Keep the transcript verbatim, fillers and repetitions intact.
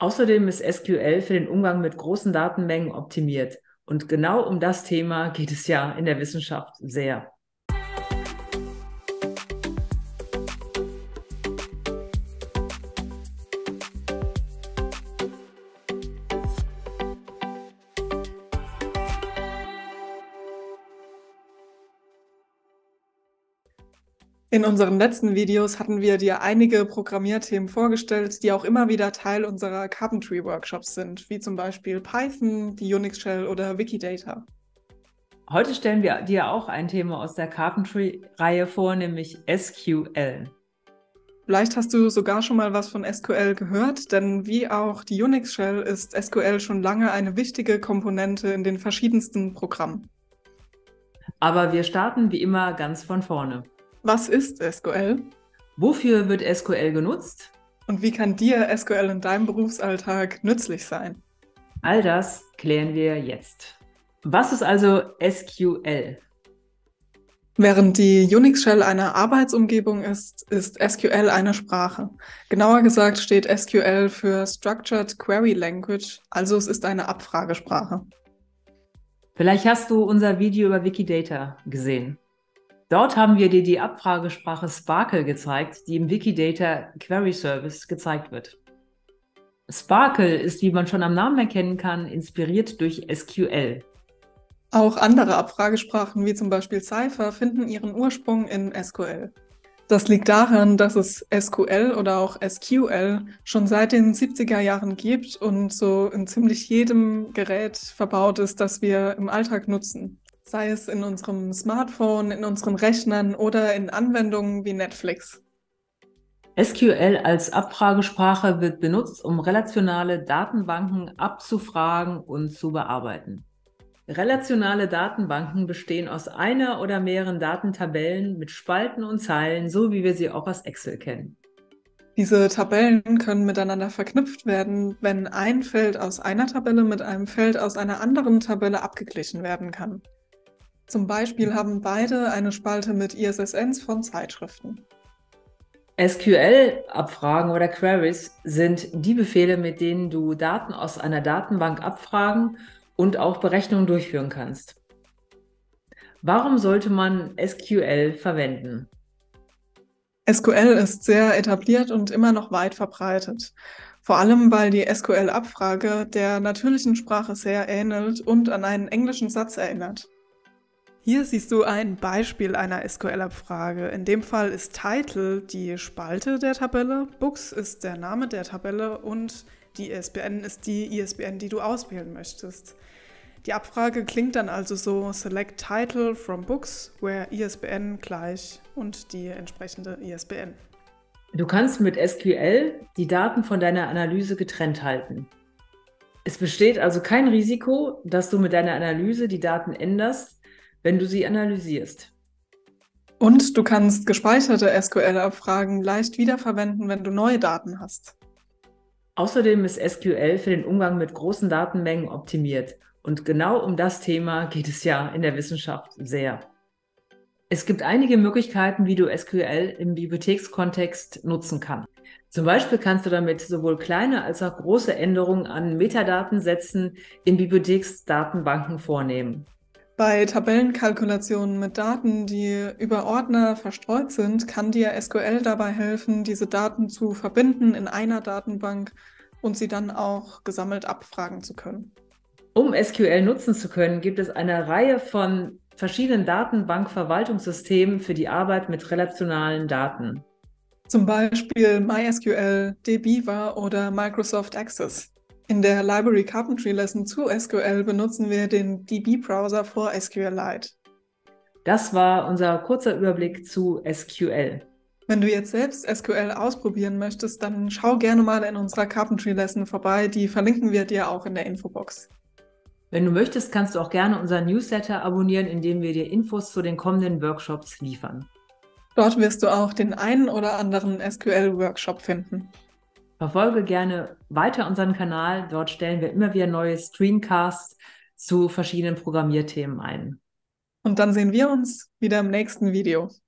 Außerdem ist S Q L für den Umgang mit großen Datenmengen optimiert. Und genau um das Thema geht es ja in der Wissenschaft sehr. In unseren letzten Videos hatten wir dir einige Programmierthemen vorgestellt, die auch immer wieder Teil unserer Carpentry-Workshops sind, wie zum Beispiel Python, die Unix-Shell oder Wikidata. Heute stellen wir dir auch ein Thema aus der Carpentry-Reihe vor, nämlich S Q L. Vielleicht hast du sogar schon mal was von S Q L gehört, denn wie auch die Unix-Shell ist S Q L schon lange eine wichtige Komponente in den verschiedensten Programmen. Aber wir starten wie immer ganz von vorne. Was ist S Q L? Wofür wird S Q L genutzt? Und wie kann dir S Q L in deinem Berufsalltag nützlich sein? All das klären wir jetzt. Was ist also S Q L? Während die Unix-Shell eine Arbeitsumgebung ist, ist S Q L eine Sprache. Genauer gesagt steht S Q L für Structured Query Language, also es ist eine Abfragesprache. Vielleicht hast du unser Video über Wikidata gesehen. Dort haben wir dir die Abfragesprache Sparkle gezeigt, die im Wikidata Query Service gezeigt wird. Sparkle ist, wie man schon am Namen erkennen kann, inspiriert durch S Q L. Auch andere Abfragesprachen, wie zum Beispiel Cypher, finden ihren Ursprung in S Q L. Das liegt daran, dass es S Q L oder auch S Q L schon seit den siebziger Jahren gibt und so in ziemlich jedem Gerät verbaut ist, das wir im Alltag nutzen. Sei es in unserem Smartphone, in unseren Rechnern oder in Anwendungen wie Netflix. S Q L als Abfragesprache wird benutzt, um relationale Datenbanken abzufragen und zu bearbeiten. Relationale Datenbanken bestehen aus einer oder mehreren Datentabellen mit Spalten und Zeilen, so wie wir sie auch aus Excel kennen. Diese Tabellen können miteinander verknüpft werden, wenn ein Feld aus einer Tabelle mit einem Feld aus einer anderen Tabelle abgeglichen werden kann. Zum Beispiel haben beide eine Spalte mit I S S Ns von Zeitschriften. S Q L-Abfragen oder Queries sind die Befehle, mit denen du Daten aus einer Datenbank abfragen und auch Berechnungen durchführen kannst. Warum sollte man S Q L verwenden? S Q L ist sehr etabliert und immer noch weit verbreitet. Vor allem, weil die S Q L-Abfrage der natürlichen Sprache sehr ähnelt und an einen englischen Satz erinnert. Hier siehst du ein Beispiel einer S Q L-Abfrage. In dem Fall ist Title die Spalte der Tabelle, Books ist der Name der Tabelle und die I S B N ist die I S B N, die du auswählen möchtest. Die Abfrage klingt dann also so: Select Title from Books, where I S B N gleich und die entsprechende I S B N. Du kannst mit S Q L die Daten von deiner Analyse getrennt halten. Es besteht also kein Risiko, dass du mit deiner Analyse die Daten änderst, wenn du sie analysierst. Und du kannst gespeicherte S Q L-Abfragen leicht wiederverwenden, wenn du neue Daten hast. Außerdem ist S Q L für den Umgang mit großen Datenmengen optimiert. Und genau um das Thema geht es ja in der Wissenschaft sehr. Es gibt einige Möglichkeiten, wie du S Q L im Bibliothekskontext nutzen kannst. Zum Beispiel kannst du damit sowohl kleine als auch große Änderungen an Metadatensätzen in Bibliotheksdatenbanken vornehmen. Bei Tabellenkalkulationen mit Daten, die über Ordner verstreut sind, kann dir S Q L dabei helfen, diese Daten zu verbinden in einer Datenbank und sie dann auch gesammelt abfragen zu können. Um S Q L nutzen zu können, gibt es eine Reihe von verschiedenen Datenbankverwaltungssystemen für die Arbeit mit relationalen Daten. Zum Beispiel MySQL, dbeaver oder Microsoft Access. In der Library Carpentry Lesson zu S Q L benutzen wir den D B-Browser vor SQLite. Das war unser kurzer Überblick zu S Q L. Wenn du jetzt selbst S Q L ausprobieren möchtest, dann schau gerne mal in unserer Carpentry Lesson vorbei, die verlinken wir dir auch in der Infobox. Wenn du möchtest, kannst du auch gerne unseren Newsletter abonnieren, in dem wir dir Infos zu den kommenden Workshops liefern. Dort wirst du auch den einen oder anderen S Q L-Workshop finden. Verfolge gerne weiter unseren Kanal, dort stellen wir immer wieder neue Streamcasts zu verschiedenen Programmierthemen ein. Und dann sehen wir uns wieder im nächsten Video.